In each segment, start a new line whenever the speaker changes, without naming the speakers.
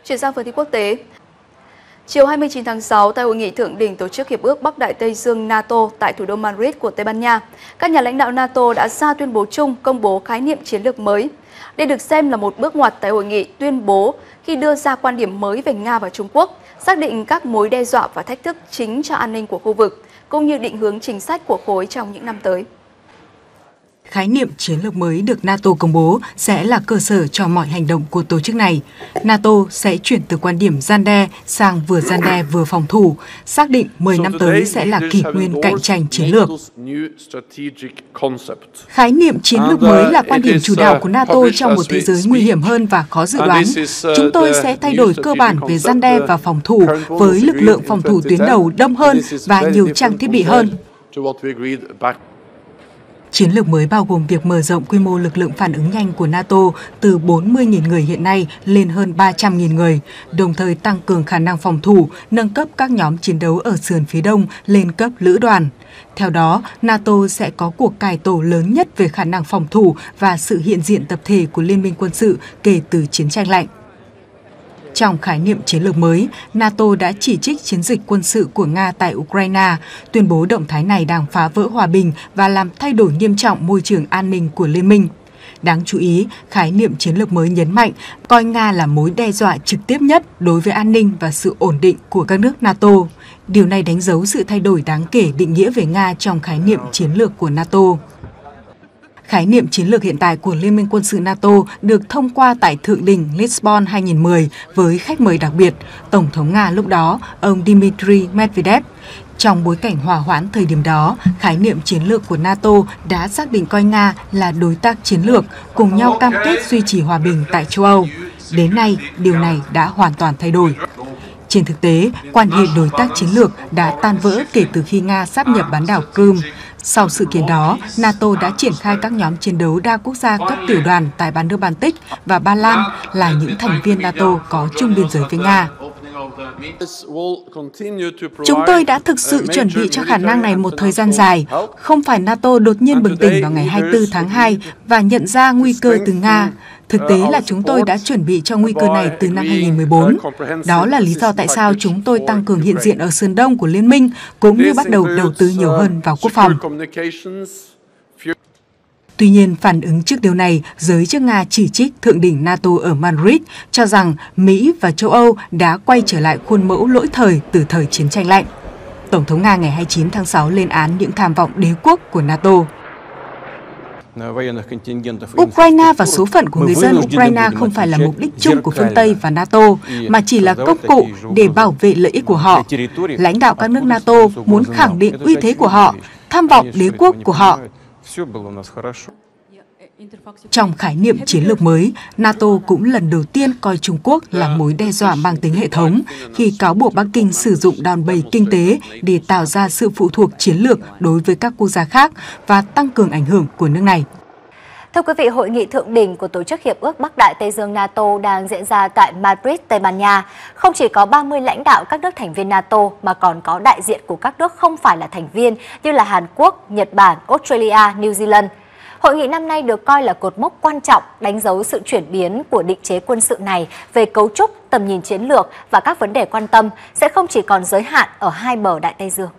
Chuyển sang phần tin quốc tế. Chiều 29 tháng 6, tại hội nghị thượng đỉnh Tổ chức Hiệp ước Bắc Đại Tây Dương NATO tại thủ đô Madrid của Tây Ban Nha, các nhà lãnh đạo NATO đã ra tuyên bố chung công bố khái niệm chiến lược mới. Đây được xem là một bước ngoặt tại hội nghị tuyên bố khi đưa ra quan điểm mới về Nga và Trung Quốc, xác định các mối đe dọa và thách thức chính cho an ninh của khu vực, cũng như định hướng chính sách của khối trong những năm tới.
Khái niệm chiến lược mới được NATO công bố sẽ là cơ sở cho mọi hành động của tổ chức này. NATO sẽ chuyển từ quan điểm gian đe sang vừa gian đe vừa phòng thủ, xác định 10 năm tới sẽ là kỷ nguyên cạnh tranh chiến lược. Khái niệm chiến lược mới là quan điểm chủ đạo của NATO trong một thế giới nguy hiểm hơn và khó dự đoán. Chúng tôi sẽ thay đổi cơ bản về gian đe và phòng thủ với lực lượng phòng thủ tuyến đầu đông hơn và nhiều trang thiết bị hơn. Chiến lược mới bao gồm việc mở rộng quy mô lực lượng phản ứng nhanh của NATO từ 40.000 người hiện nay lên hơn 300.000 người, đồng thời tăng cường khả năng phòng thủ, nâng cấp các nhóm chiến đấu ở sườn phía đông lên cấp lữ đoàn. Theo đó, NATO sẽ có cuộc cải tổ lớn nhất về khả năng phòng thủ và sự hiện diện tập thể của Liên minh quân sự kể từ chiến tranh lạnh. Trong khái niệm chiến lược mới, NATO đã chỉ trích chiến dịch quân sự của Nga tại Ukraine, tuyên bố động thái này đang phá vỡ hòa bình và làm thay đổi nghiêm trọng môi trường an ninh của Liên minh. Đáng chú ý, khái niệm chiến lược mới nhấn mạnh coi Nga là mối đe dọa trực tiếp nhất đối với an ninh và sự ổn định của các nước NATO. Điều này đánh dấu sự thay đổi đáng kể định nghĩa về Nga trong khái niệm chiến lược của NATO. Khái niệm chiến lược hiện tại của Liên minh quân sự NATO được thông qua tại Thượng đỉnh Lisbon 2010 với khách mời đặc biệt, Tổng thống Nga lúc đó, ông Dmitry Medvedev. Trong bối cảnh hòa hoãn thời điểm đó, khái niệm chiến lược của NATO đã xác định coi Nga là đối tác chiến lược, cùng nhau cam kết duy trì hòa bình tại châu Âu. Đến nay, điều này đã hoàn toàn thay đổi. Trên thực tế, quan hệ đối tác chiến lược đã tan vỡ kể từ khi Nga sáp nhập bán đảo Crimea. Sau sự kiện đó, NATO đã triển khai các nhóm chiến đấu đa quốc gia cấp tiểu đoàn tại bán nước Baltic và Ba Lan là những thành viên NATO có chung biên giới với Nga. Chúng tôi đã thực sự chuẩn bị cho khả năng này một thời gian dài. Không phải NATO đột nhiên bừng tỉnh vào ngày 24 tháng 2 và nhận ra nguy cơ từ Nga. Thực tế là chúng tôi đã chuẩn bị cho nguy cơ này từ năm 2014. Đó là lý do tại sao chúng tôi tăng cường hiện diện ở sườn đông của Liên minh, cũng như bắt đầu đầu tư nhiều hơn vào quốc phòng. Tuy nhiên, phản ứng trước điều này, giới chức Nga chỉ trích Thượng đỉnh NATO ở Madrid, cho rằng Mỹ và châu Âu đã quay trở lại khuôn mẫu lỗi thời từ thời chiến tranh lạnh. Tổng thống Nga ngày 29 tháng 6 lên án những tham vọng đế quốc của NATO. Ukraine và số phận của người dân Ukraine không phải là mục đích chung của phương Tây và NATO, mà chỉ là công cụ để bảo vệ lợi ích của họ. Lãnh đạo các nước NATO muốn khẳng định uy thế của họ, tham vọng đế quốc của họ. Trong khái niệm chiến lược mới, NATO cũng lần đầu tiên coi Trung Quốc là mối đe dọa mang tính hệ thống khi cáo buộc Bắc Kinh sử dụng đòn bẩy kinh tế để tạo ra sự phụ thuộc chiến lược đối với các quốc gia khác và tăng cường ảnh hưởng của nước này.
Thưa quý vị, hội nghị thượng đỉnh của Tổ chức Hiệp ước Bắc Đại Tây Dương NATO đang diễn ra tại Madrid, Tây Ban Nha. Không chỉ có 30 lãnh đạo các nước thành viên NATO mà còn có đại diện của các nước không phải là thành viên như là Hàn Quốc, Nhật Bản, Australia, New Zealand. Hội nghị năm nay được coi là cột mốc quan trọng đánh dấu sự chuyển biến của định chế quân sự này về cấu trúc, tầm nhìn chiến lược và các vấn đề quan tâm sẽ không chỉ còn giới hạn ở hai bờ Đại Tây Dương.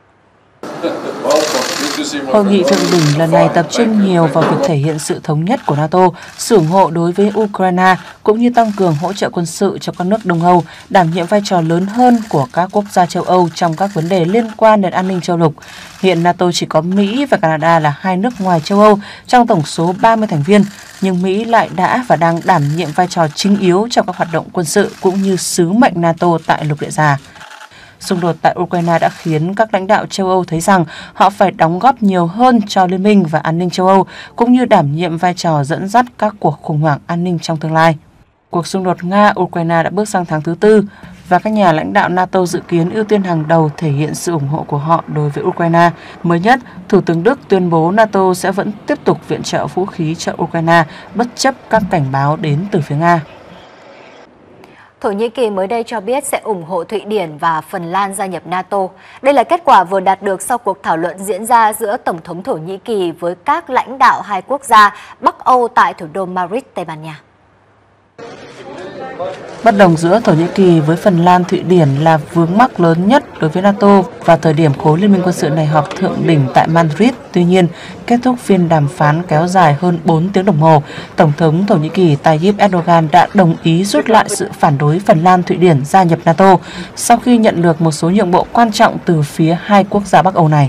Hội nghị thượng đỉnh lần này tập trung nhiều vào việc thể hiện sự thống nhất của NATO, sự ủng hộ đối với Ukraine, cũng như tăng cường hỗ trợ quân sự cho các nước Đông Âu, đảm nhiệm vai trò lớn hơn của các quốc gia châu Âu trong các vấn đề liên quan đến an ninh châu lục. Hiện NATO chỉ có Mỹ và Canada là hai nước ngoài châu Âu trong tổng số 30 thành viên, nhưng Mỹ lại đã và đang đảm nhiệm vai trò chính yếu trong các hoạt động quân sự cũng như sứ mệnh NATO tại lục địa già. Xung đột tại Ukraine đã khiến các lãnh đạo châu Âu thấy rằng họ phải đóng góp nhiều hơn cho Liên minh và an ninh châu Âu, cũng như đảm nhiệm vai trò dẫn dắt các cuộc khủng hoảng an ninh trong tương lai. Cuộc xung đột Nga-Ukraine đã bước sang tháng thứ tư, và các nhà lãnh đạo NATO dự kiến ưu tiên hàng đầu thể hiện sự ủng hộ của họ đối với Ukraine. Mới nhất, Thủ tướng Đức tuyên bố NATO sẽ vẫn tiếp tục viện trợ vũ khí cho Ukraine, bất chấp các cảnh báo đến từ phía Nga.
Thổ Nhĩ Kỳ mới đây cho biết sẽ ủng hộ Thụy Điển và Phần Lan gia nhập NATO. Đây là kết quả vừa đạt được sau cuộc thảo luận diễn ra giữa Tổng thống Thổ Nhĩ Kỳ với các lãnh đạo hai quốc gia Bắc Âu tại thủ đô Madrid, Tây Ban Nha.
Bất đồng giữa Thổ Nhĩ Kỳ với Phần Lan, Thụy Điển là vướng mắc lớn nhất đối với NATO vào thời điểm khối liên minh quân sự này họp thượng đỉnh tại Madrid. Tuy nhiên, kết thúc phiên đàm phán kéo dài hơn 4 tiếng đồng hồ, Tổng thống Thổ Nhĩ Kỳ Tayyip Erdogan đã đồng ý rút lại sự phản đối Phần Lan, Thụy Điển gia nhập NATO sau khi nhận được một số nhượng bộ quan trọng từ phía hai quốc gia Bắc Âu này.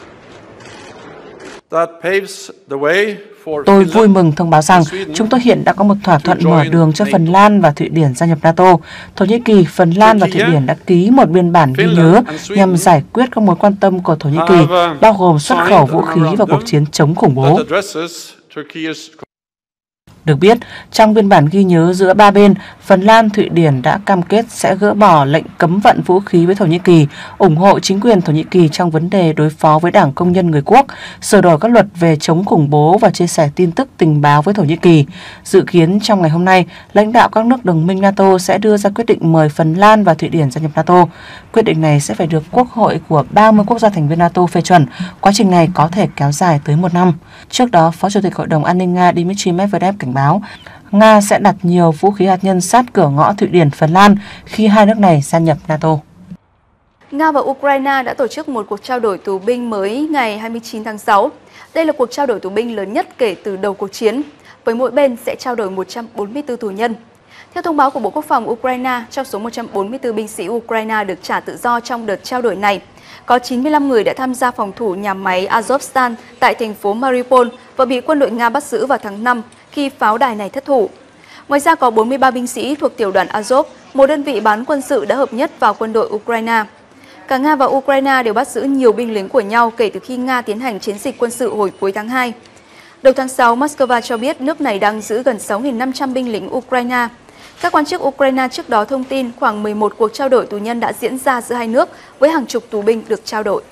Tôi vui mừng thông báo rằng chúng tôi hiện đã có một thỏa thuận mở đường cho Phần Lan và Thụy Điển gia nhập NATO. Thổ Nhĩ Kỳ, Phần Lan và Thụy Điển đã ký một biên bản ghi nhớ nhằm giải quyết các mối quan tâm của Thổ Nhĩ Kỳ, bao gồm xuất khẩu vũ khí vào cuộc chiến chống khủng bố. Được biết, trong biên bản ghi nhớ giữa ba bên, Phần Lan, Thụy Điển đã cam kết sẽ gỡ bỏ lệnh cấm vận vũ khí với Thổ Nhĩ Kỳ, ủng hộ chính quyền Thổ Nhĩ Kỳ trong vấn đề đối phó với Đảng Công nhân Người Quốc, sửa đổi các luật về chống khủng bố và chia sẻ tin tức tình báo với Thổ Nhĩ Kỳ. Dự kiến trong ngày hôm nay, lãnh đạo các nước đồng minh NATO sẽ đưa ra quyết định mời Phần Lan và Thụy Điển gia nhập NATO. Quyết định này sẽ phải được Quốc hội của 30 quốc gia thành viên NATO phê chuẩn. Quá trình này có thể kéo dài tới 1 năm. Trước đó, Phó Chủ tịch Hội đồng An ninh Nga Dmitry Medvedev cảnh báo Nga sẽ đặt nhiều vũ khí hạt nhân sát cửa ngõ Thụy Điển, Phần Lan khi hai nước này gia nhập NATO.
Nga và Ukraine đã tổ chức một cuộc trao đổi tù binh mới ngày 29 tháng 6. Đây là cuộc trao đổi tù binh lớn nhất kể từ đầu cuộc chiến, với mỗi bên sẽ trao đổi 144 tù nhân. Theo thông báo của Bộ Quốc phòng Ukraine, trong số 144 binh sĩ Ukraine được trả tự do trong đợt trao đổi này, có 95 người đã tham gia phòng thủ nhà máy Azovstal tại thành phố Mariupol và bị quân đội Nga bắt giữ vào tháng 5 khi pháo đài này thất thủ. Ngoài ra có 43 binh sĩ thuộc tiểu đoàn Azov, một đơn vị bán quân sự đã hợp nhất vào quân đội Ukraine. Cả Nga và Ukraine đều bắt giữ nhiều binh lính của nhau kể từ khi Nga tiến hành chiến dịch quân sự hồi cuối tháng 2. Đầu tháng 6, Moscow cho biết nước này đang giữ gần 6.500 binh lính Ukraine. Các quan chức Ukraine trước đó thông tin khoảng 11 cuộc trao đổi tù nhân đã diễn ra giữa hai nước với hàng chục tù binh được trao đổi.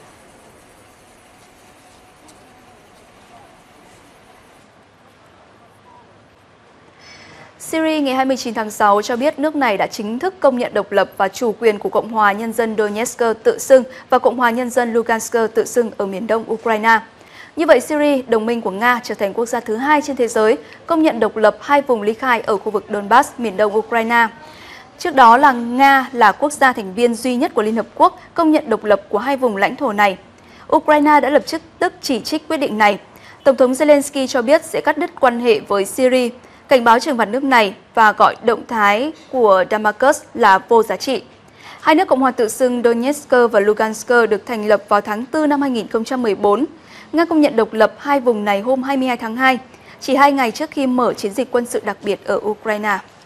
Syria ngày 29 tháng 6 cho biết nước này đã chính thức công nhận độc lập và chủ quyền của Cộng hòa Nhân dân Donetsk tự xưng và Cộng hòa Nhân dân Lugansk tự xưng ở miền đông Ukraine. Như vậy, Syria, đồng minh của Nga, trở thành quốc gia thứ hai trên thế giới công nhận độc lập hai vùng ly khai ở khu vực Donbass, miền đông Ukraine. Trước đó là Nga là quốc gia thành viên duy nhất của Liên Hợp Quốc công nhận độc lập của hai vùng lãnh thổ này. Ukraine đã lập tức chỉ trích quyết định này. Tổng thống Zelensky cho biết sẽ cắt đứt quan hệ với Syria, cảnh báo trừng phạt nước này và gọi động thái của Damascus là vô giá trị. Hai nước Cộng hòa tự xưng Donetsk và Lugansk được thành lập vào tháng 4 năm 2014. Nga công nhận độc lập hai vùng này hôm 22 tháng 2, chỉ 2 ngày trước khi mở chiến dịch quân sự đặc biệt ở Ukraine.